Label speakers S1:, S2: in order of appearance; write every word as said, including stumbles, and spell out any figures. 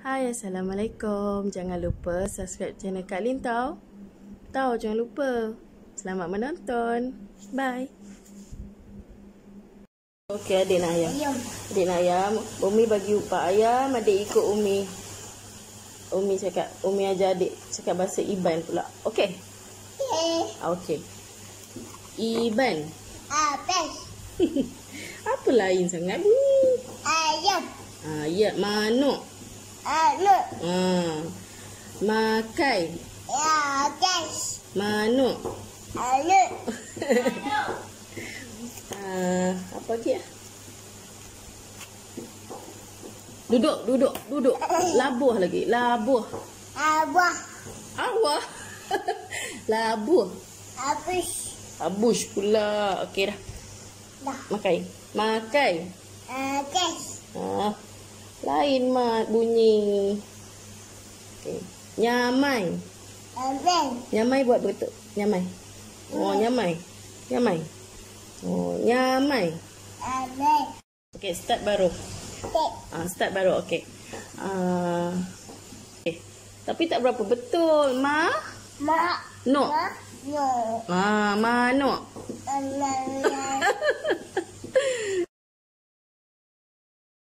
S1: Hai, Assalamualaikum. Jangan lupa subscribe channel Kak Lin tau. Tahu, jangan lupa. Selamat menonton. Bye. Okey, adik nak ayam.
S2: Ayam.
S1: Adik nak ayam. Umi bagi upah ayam, adik ikut Umi. Umi cakap, Umi ajar adik cakap bahasa Iban pula. Okey?
S2: Eh,
S1: Okey. Iban.
S2: Abes.
S1: Apa lain sangat bunyi?
S2: Ayam.
S1: Ah, ya, manuk.
S2: Anak.
S1: Ah. Makai.
S2: Ya, guys.
S1: Manuk.
S2: Anak.
S1: Ah, apa lagi ya? Duduk, duduk, duduk. Labuh lagi. Labuh.
S2: Abah.
S1: Awah. Labuh.
S2: Abis.
S1: Abush pula. Okey dah.
S2: Dah.
S1: Makai. Makai.
S2: Ah, guys.
S1: Ah, lain mat bunyi. Okey. Nyamai.
S2: Abes.
S1: Nyamai buat betul. Nyamai. Oh, nyamai. Nyamai. Oh, nyamai.
S2: Abes.
S1: Okey, start baru.
S2: Tek.
S1: Ah, start baru. Okey. Ah, okay. Tapi tak berapa betul. Ma?
S2: Mak.
S1: No.
S2: Ma. No.
S1: Ah, manuk.
S2: Anak.